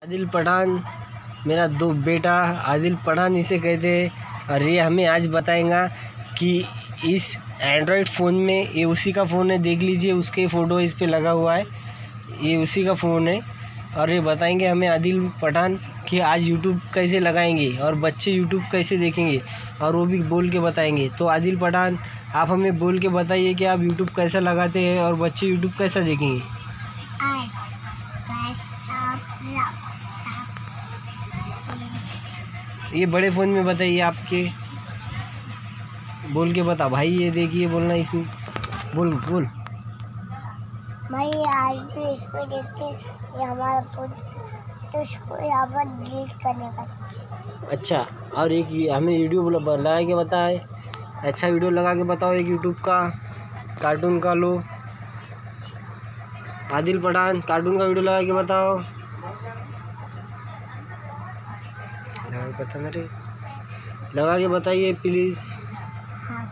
आदिल पठान, मेरा दो बेटा आदिल पठान इसे कहते हैं। और ये हमें आज बताएगा कि इस एंड्रॉयड फ़ोन में, ये उसी का फ़ोन है, देख लीजिए उसके फ़ोटो इस पे लगा हुआ है, ये उसी का फ़ोन है। और ये बताएंगे हमें आदिल पठान कि आज यूट्यूब कैसे लगाएंगे और बच्चे यूट्यूब कैसे देखेंगे, और वो भी बोल के बताएंगे। तो आदिल पठान, आप हमें बोल के बताइए कि आप यूट्यूब कैसा लगाते हैं और बच्चे यूट्यूब कैसा देखेंगे। ये बड़े फ़ोन में बताइए आपके, बोल के बता भाई। ये देखिए, बोलना इसमें, बोल बोल भाई। आज भी इस पे देख के ये हमारा फोन, तो उसको यहाँ पर डिलीट करने का। अच्छा, और एक हमें वीडियो लगा के बताए, अच्छा वीडियो लगा के बताओ एक यूट्यूब का, कार्टून का। लो आदिल पठान, कार्टून का वीडियो लगा के बताओ। लगा के बता ना रे, लगा के बताइए प्लीज़। हाँ।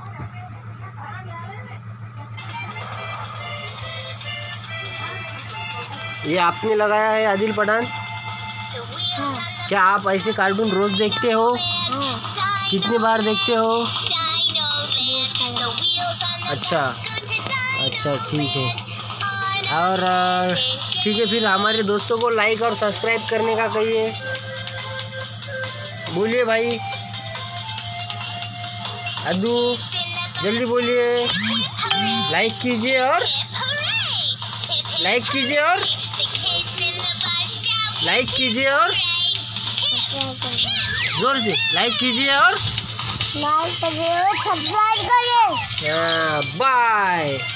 ये आपने लगाया है आदिल पठान? हाँ। क्या आप ऐसे कार्टून रोज़ देखते हो? हाँ। कितने बार देखते हो? अच्छा अच्छा, ठीक है। और ठीक है, फिर हमारे दोस्तों को लाइक और सब्सक्राइब करने का कहिए, बोलिए भाई। अद्दू जल्दी बोलिए, लाइक कीजिए और लाइक कीजिए और लाइक कीजिए और जोर से लाइक कीजिए और सब्सक्राइब करिए। बाय।